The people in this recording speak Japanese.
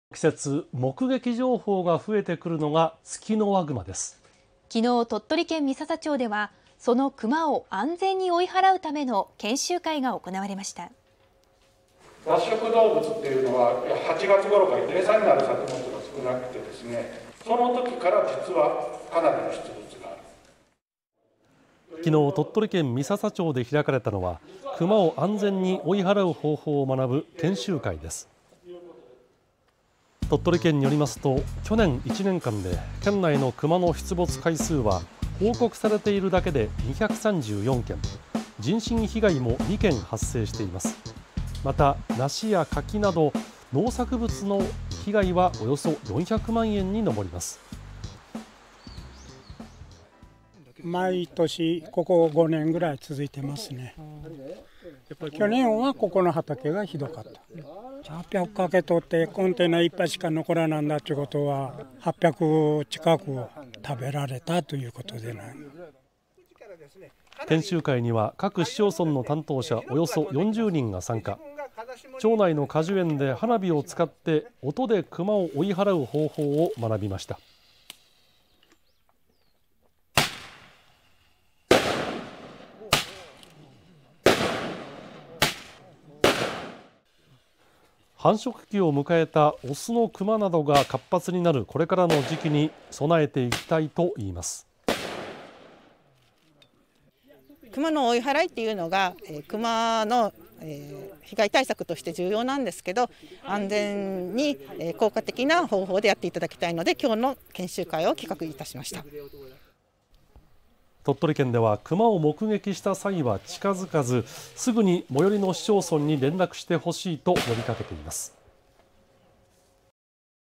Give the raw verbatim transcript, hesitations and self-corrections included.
季節、目撃情報が増えてくるのがツキノワグマです。 昨日、鳥取県三笹町ではそのクマを安全に追い払うための研修会が行われました。 雑食動物っていうのははちがつ頃から餌になる作物が少なくてですね、その時から実はかなりの出没がある。 昨日、鳥取県三笹町で開かれたのはクマを安全に追い払う方法を学ぶ研修会です。鳥取県によりますと、去年いちねんかんで県内のクマの出没回数は報告されているだけでにひゃくさんじゅうよんけん、人身被害もにけん発生しています。また、梨や柿など農作物の被害はおよそよんひゃくまんえんに上ります。 毎年ここごねんぐらい続いてますね。去年はここの畑がひどかった。はっぴゃくかけ取ってコンテナいっぱいしか残らなんだということははっぴゃく近く食べられたということでない。 研修会には各市町村の担当者およそよんじゅうにんが参加。町内の果樹園で花火を使って音でクマを追い払う方法を学びました。繁殖期を迎えたオスのクマなどが活発になるこれからの時期に備えていきたいと言います。 クマの追い払いっていうのが、えー、クマの、えー、被害対策として重要なんですけど、安全に、えー、効果的な方法でやっていただきたいので、今日の研修会を企画いたしました。 鳥取県ではクマを目撃した際は近づかず、すぐに最寄りの市町村に連絡してほしいと呼びかけています。